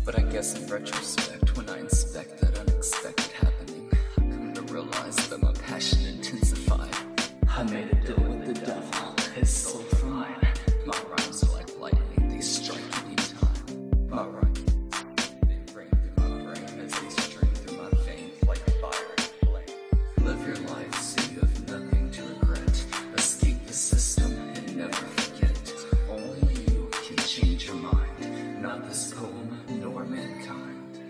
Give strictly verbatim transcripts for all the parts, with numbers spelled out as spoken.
But I guess in retrospect, when I inspect that unexpected happening, I come to realize that my passion intensified. I made a deal with the devil, his soul for mine. My rhymes are like lightning, they strike any time. My rhymes, they ring through my brain as they stream through my veins like fire and flame. Live your life so you have nothing to regret. Escape the system and never forget. Only you can change your mind, not this poem nor mankind.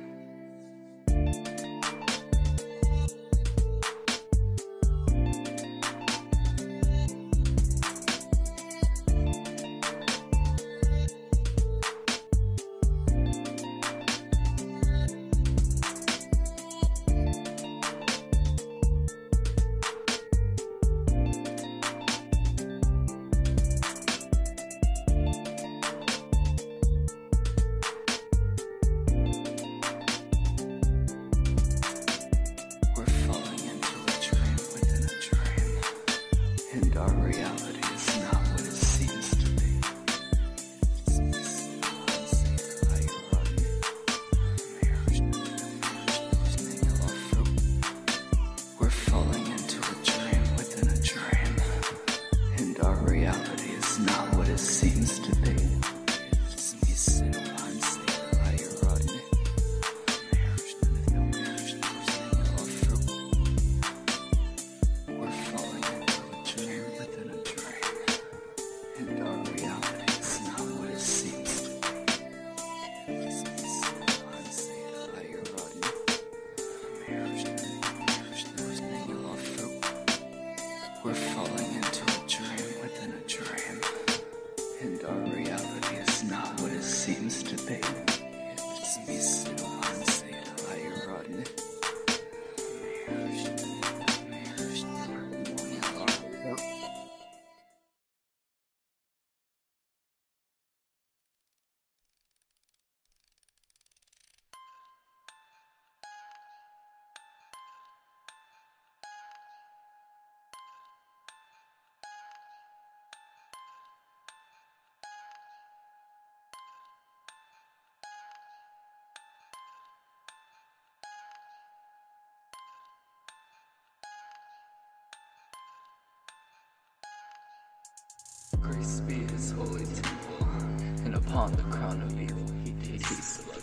Grace be his holy temple, and upon the crown of evil he takes the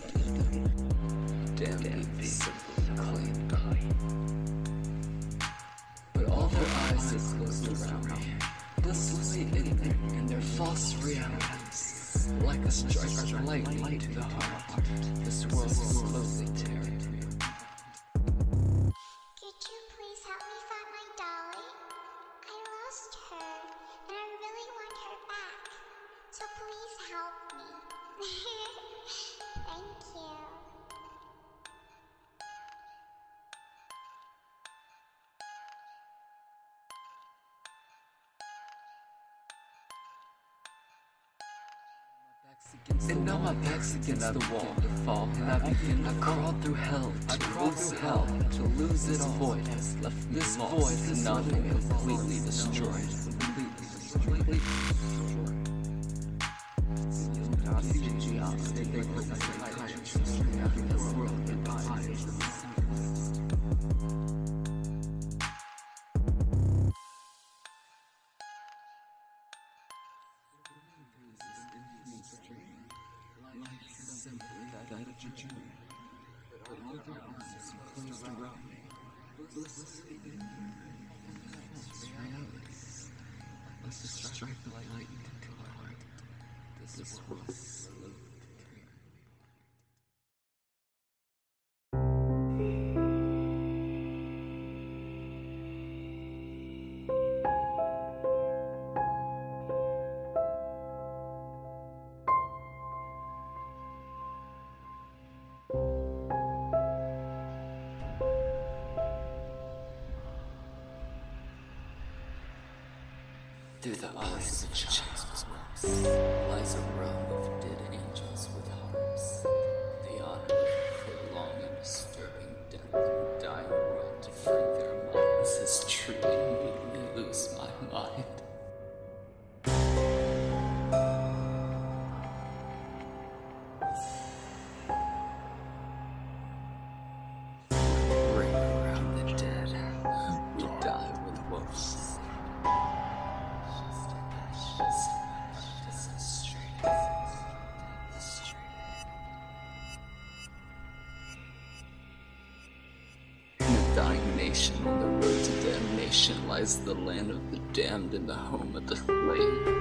blood. Damn be simple, clean. But all their eyes are closed around me, blissfully ignorant in their false realities. Like a strike of lightning to the heart, this world is slowly tearing me. Could you please help me find my dolly? I lost her, and I really want her back. So please help me. Thank you. And now my back's against the wall to fall, and I begin to crawl through hell, to crawl through hell, to lose it all. Void has left me this void has not been completely destroyed. Completely destroyed. Let's just strike the lightning to our heart. This is what slowly through the eyes of child's corpse lies a row of dead angels with harps. The honor of prolonged and disturbing death in a dying world to free their minds has truly made me lose my mind. lies the land of the damned and the home of the slain.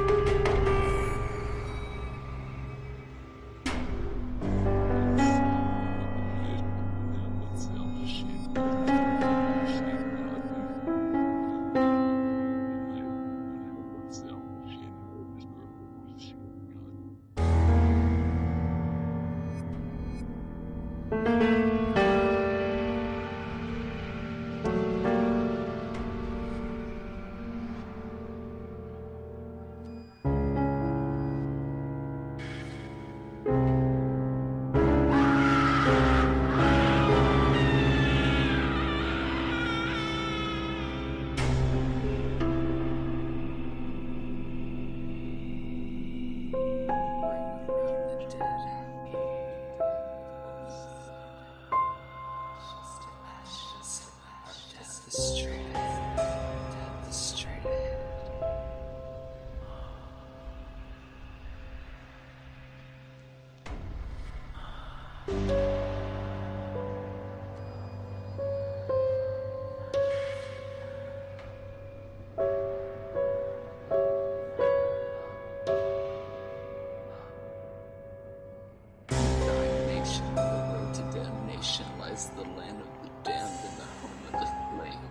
The land of the damned and the home of the slain.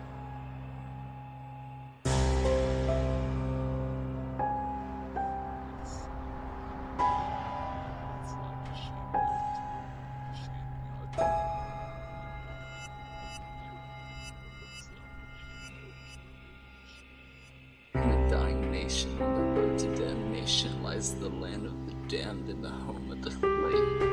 In a dying nation on the road to damnation lies the land of the damned and the home of the slain.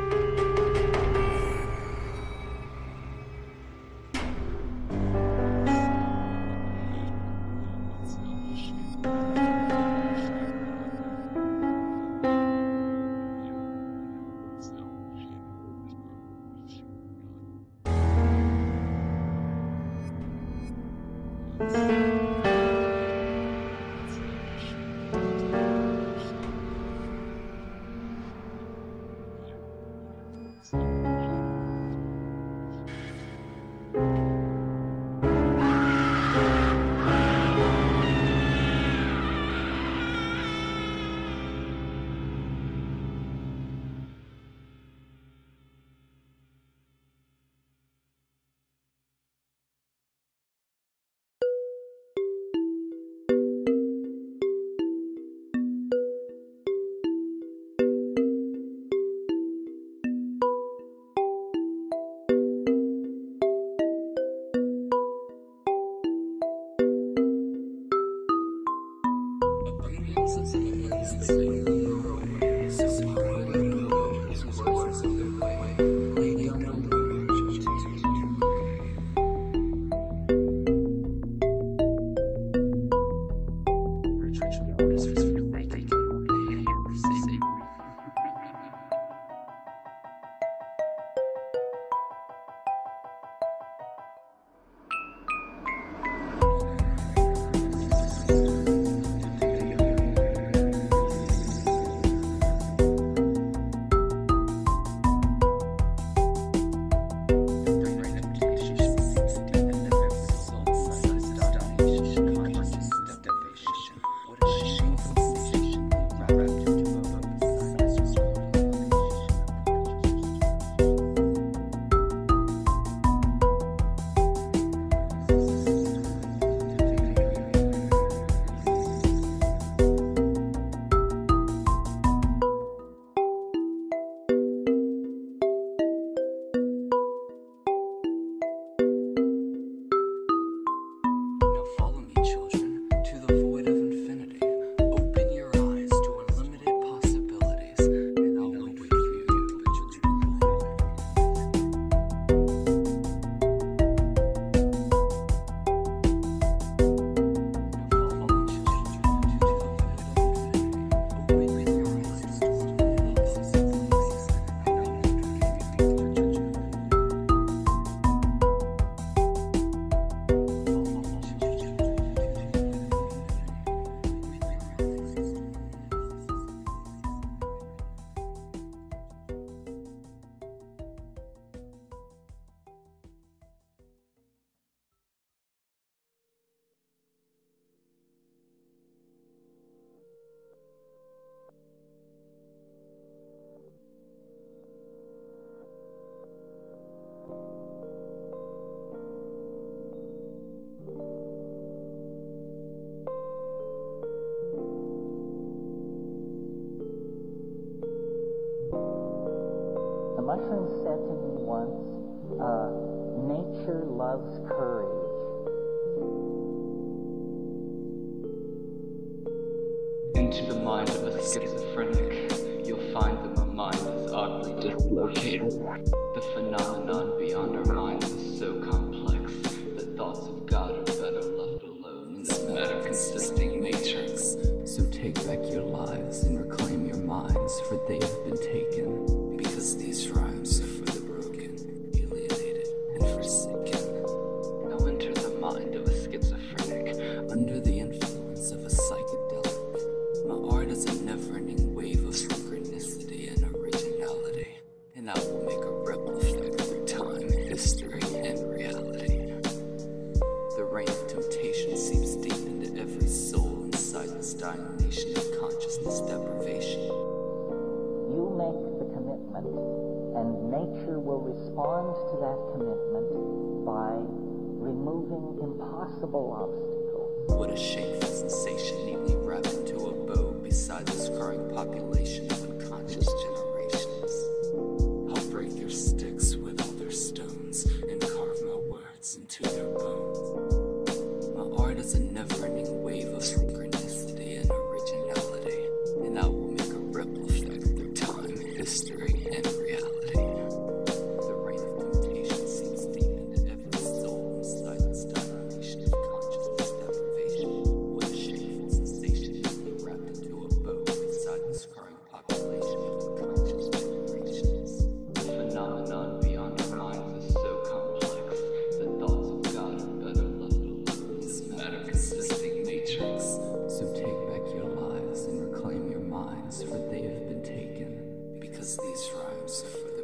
Follow me, children, to the void of infinity. Open your eyes to unlimited mushroom said to me once, uh, nature loves courage. Into the mind of a schizophrenic, you'll find that my mind is oddly dislocated. The phenomenon beyond our minds is so complex that thoughts of God are better left alone in this matter-consisting matrix. So take back your lives and reclaim your minds, for they have been taken. Because these rhymes are for the broken, alienated, and forsaken. Now enter the mind of a schizophrenic, under the influence of a psychedelic. My art is a never-ending wave of synchronicity and originality, and I will make a ripple effect through time, history, and reality. The rain of temptation seeps deep into every soul inside this dying nation of consciousness deprivation. You make the commitment, and nature will respond to that commitment by removing impossible obstacles. What a shameful sensation neatly wrapped into a bow beside this growing population of unconscious generations. I'll break their sticks with all their stones and carve my words into their bones. My art is a never-ending wave of synchronicity and originality, and I will make a ripple effect through time, history, and reality. The rain of temptation seeps deep into every soul inside this dying nation of consciousness deprivation. What a shameful sensation neatly wrapped into a bow beside this growing population of unconscious generations. The phenomenon beyond our minds is so complex that thoughts of God are better left alone in this matter-consisting matrix. So take back your lives and reclaim your minds, for they have been taken. Because these rhymes are for